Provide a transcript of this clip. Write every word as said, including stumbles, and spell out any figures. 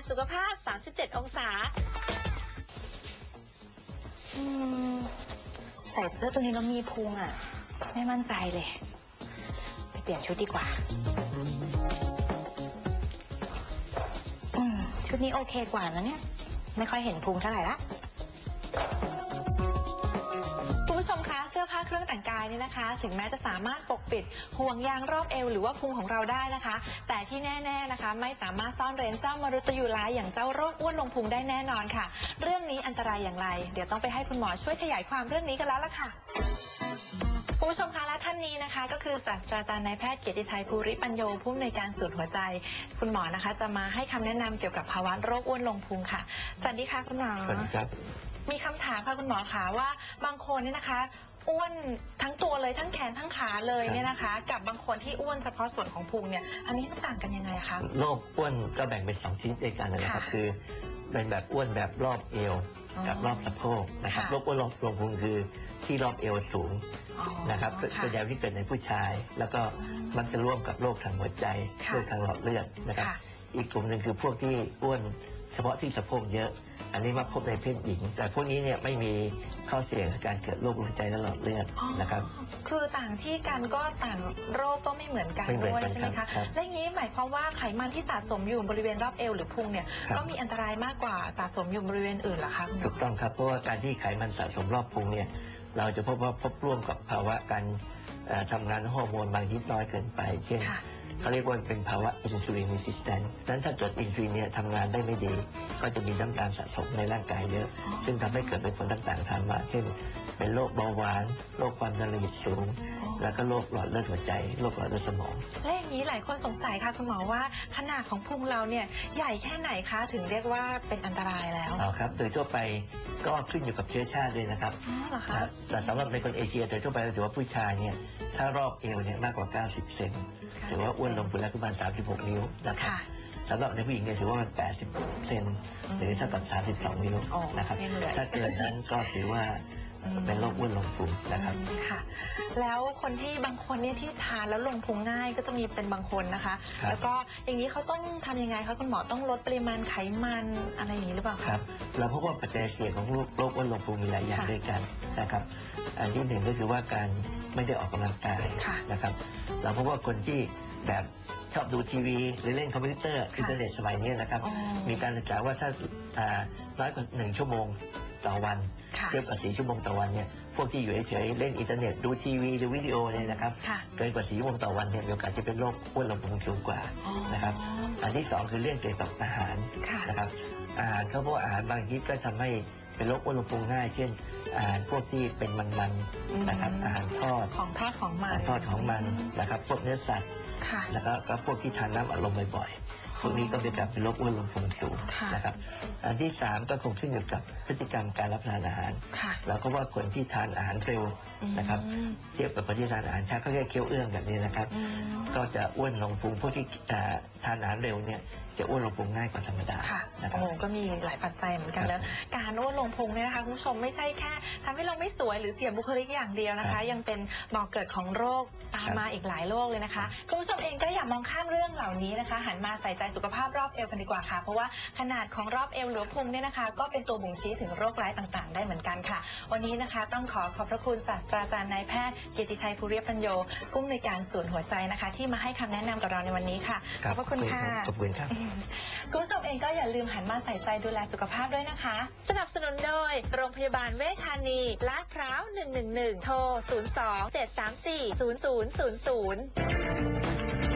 สุขภาพสามสิบเจ็ดองศาอืมใส่เสื้อตัวนี้แล้วมีพุงอ่ะไม่มั่นใจเลยไปเปลี่ยนชุดดีกว่าอืมชุดนี้โอเคกว่านะเนี่ยไม่ค่อยเห็นพุงเท่าไหร่ละคุณผู้ชมคะเสื้อผ้าเครื่องแต่งกายนี่นะคะถึงแม้จะสามารถปกปิดห่วงยางรอบเอวหรือว่าพุงของเราได้นะคะแต่ที่แน่ๆนะคะไม่สามารถซ่อนเร้นเจ้ามฤตยูร้ายอย่างเจ้าโรคอ้วนลงพุงได้แน่นอนค่ะเรื่องนี้อันตรายอย่างไรเดี๋ยวต้องไปให้คุณหมอช่วยขยายความเรื่องนี้กันแล้วล่ะค่ะคุณผู้ชมคะและท่านนี้นะคะก็คือศาสตราจารย์นายแพทย์เกียรติชัยภูริปัญโยผู้อำนวยการศูนย์หัวใจคุณหมอนะคะจะมาให้คำแนะนำเกี่ยวกับภาวะโรคอ้วนลงพุงค่ะสวัสดีค่ะคุณหมอสวัสดีครับมีคำถามค่ะคุณหมอคะว่าบางคนเนี่ยนะคะอ้วนทั้งตัวเลยทั้งแขนทั้งขาเลยเนี่ยนะคะกับบางคนที่อ้วนเฉพาะส่วนของพุงเนี่ยอันนี้มันต่างกันยังไงคะโรคอ้วนก็แบ่งเป็นสองชนิดด้วยกันนะครับคือเป็นแบบอ้วนแบบรอบเอวกับรอบสะโพกนะครับโรคอ้วนลงพุงคือที่รอบเอวสูงนะครับส่วนใหญ่ที่เกิดในผู้ชายแล้วก็มักจะร่วมกับโรคทางหัวใจโรคทางหลอดเลือดนะครับอีกกลุ่มหนึ่งคือพวกที่อ้วนเฉพาะที่สะโพกเยอะอันนี้มาพบในเพศหญิงแต่พวกนี้เนี่ยไม่มีข้อเสี่ยงการเกิดโรคหัวใจและหลอดเลือดนะครับคือต่างที่กันก็ต่างโรคก็ไม่เหมือนกันด้วยใช่ไหมคะและอย่างนี้หมายความว่าไขมันที่สะสมอยู่บริเวณรอบเอวหรือพุงเนี่ยก็มีอันตรายมากกว่าสะสมอยู่บริเวณอื่นเหรอคะถูกต้องครับเพราะว่าการที่ไขมันสะสมรอบพุงเนี่ยเราจะพบว่าพบร่วมกับภาวะการทำงานฮอร์โมนบางชนิดน้อยเกินไปเช่นเขาเรียกว่าเป็นภาวะอินซูลินรีสิสแตนต์นั้นถ้าเกิดอินซูลินเนี่ยทำงานได้ไม่ดีก็จะมีน้ำตาลสะสมในร่างกายเยอะซึ่งทำให้เกิดเป็นผลต่างๆตามมาเช่นเป็นโรคเบาหวานโรคความดันโลหิตสูงแล้วก็โรคหลอดเลือดหัวใจโรคหลอดเลือดสมองและอย่างนี้หลายคนสงสัยค่ะคุณหมอว่าขนาดของพุงเราเนี่ยใหญ่แค่ไหนคะถึงเรียกว่าเป็นอันตรายแล้วอ๋อครับโดยทั่วไปก็ขึ้นอยู่กับเชื้อชาติด้วยนะครับแต่สำหรับในคนเอเชียโดยทั่วไปเราถือว่าผู้ชายเนี่ยถ้ารอบเอวเนี่ยมากกว่าเก้าสิบเซนถือว่าอ้วนลงไปแล้วประมาณสามสิบหกนิ้วนะครับสำหรับในผู้หญิงเนี่ยถือว่ามันแปดสิบเซนหรือเท่ากับสามสิบสองนิ้วนะครับถ้าเกินนั้นก็ถือว่าเป็นโรคอ้วนลงพุงนะครับค่ะแล้วคนที่บางคนเนี่ยที่ทานแล้วลงพุงง่ายก็จะมีเป็นบางคนนะคะแล้วก็อย่างนี้เขาต้องทำยังไงคะคุณหมอต้องลดปริมาณไขมันอะไรอย่างนี้หรือเปล่าครับเราพบว่าปัจจัยเสี่ยงของโรคอ้วนลงพุงมีหลายอย่างด้วยกันนะครับอันที่หนึ่งก็คือว่าการไม่ได้ออกกำลังกายนะครับเราพบว่าคนที่แบบชอบดูทีวีหรือเล่นคอมพิวเตอร์อินเทอร์เน็ตสมัยนี้นะครับมีการศึกษาว่าถ้าน้อยกว่าหนึ่งชั่วโมงต่อวันเทียบกับสี่ชั่วโมงต่อวันเนี่ยพวกที่อยู่เฉยๆเล่นอินเทอร์เน็ตดูทีวีดูวิดีโอเนี่ยนะครับเกินกว่าสี่ชั่วโมงต่อวันเนี่ยมีโอกาสจะเป็นโรคอ้วนลงพุงสูงกว่านะครับอันที่สองคือเรื่องเกี่ยวกับอาหารนะครับอาหารเขาบอกอาหารบางชนิดก็ทำให้เป็นโรคอ้วนลงพุงง่ายเช่นอาหารพวกที่เป็นมันๆนะครับอาหารทอดของทอดของมันทอดของมันนะครับพวกเนื้อสัตว์แล้วก็พวกที่ทานน้ำอัดลมบ่อยๆพวกนี้ก็เป็นการเป็นโรคอ้วนลงพุงสูงนะครับอันที่สามก็คงขึ้นอยู่กับพฤติกรรมการรับประทานอาหารเราก็ว่าคนที่ทานอาหารเร็วนะครับเทียบกับคนที่ทานอาหารช้าเขาเรียกเคี้ยวเอื้องแบบนี้นะครับก็จะอ้วนลงพุงพวกที่ทานอาหารเร็วเนี่ยจะอ้วนลงพุงง่ายกว่าธรรมดาโอ้ก็มีหลายปัจจัยเหมือนกันแล้วการอ้วนลงพุงเนี่ยนะคะคุณผู้ชมไม่ใช่แค่ทำให้เราไม่สวยหรือเสียบุคลิกอย่างเดียวนะคะยังเป็นบ่อกเกิดของโรคตามมาอีกหลายโรคเลยนะคะคุณผู้ชมเองก็อย่ามองข้ามเรื่องเหล่านี้นะคะหันมาใส่ใจสุขภาพรอบเอวกันดีกว่าค่ะเพราะว่าขนาดของรอบเอวหรือพุงเนี่ยนะคะก็เป็นตัวบ่งชี้ถึงโรคร้ายต่างๆได้เหมือนกันค่ะวันนี้นะคะต้องขอขอบพระคุณศาสตราจารย์นายแพทย์เกียรติชัยภูริปัญโยผู้อำนวยการศูนย์หัวใจนะคะที่มาให้คำแนะนำกับเราในวันนี้ค่ะขอบพระคุณค่ะขอบคุณครับคุณผู้ชมเองก็อย่าลืมหันมาใส่ใจดูแลสุขภาพด้วยนะคะสนับสนุนโดยโรงพยาบาลเวชธานีลาดพร้าวหนึ่งหนึ่งหนึ่งโทรศูนย์ สอง เจ็ด สาม สี่ ศูนย์ ศูนย์ ศูนย์ ศูนย์